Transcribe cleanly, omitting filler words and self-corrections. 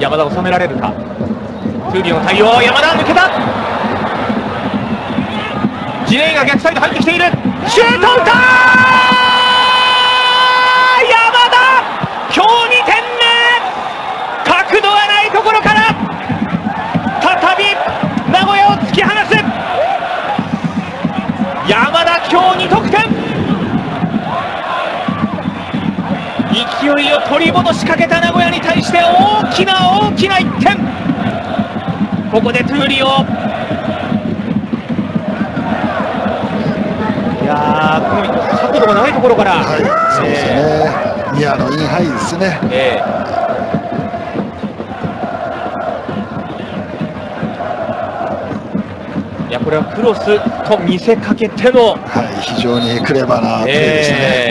山田収められるか。トゥーリオの対応、山田抜けた。ジレイが逆サイド入ってきている。シュート打った。山田今日2点目。角度がないところから再び名古屋を突き放す。山田今日2得点。勢いを取り戻しかけた名古屋に対して大きな1点。ここでトゥーリオ、いやー、この角度がないところから、 はい、そうですね、ニアのインハイですね。 いや、これはクロスと見せかけての、 はい、非常にクレバーなプレーですね。